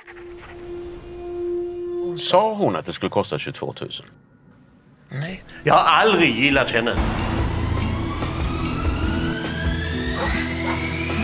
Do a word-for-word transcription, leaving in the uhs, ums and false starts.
Sa hon att det skulle kosta tjugotvå tusen? Nej. Jag har aldrig gillat henne.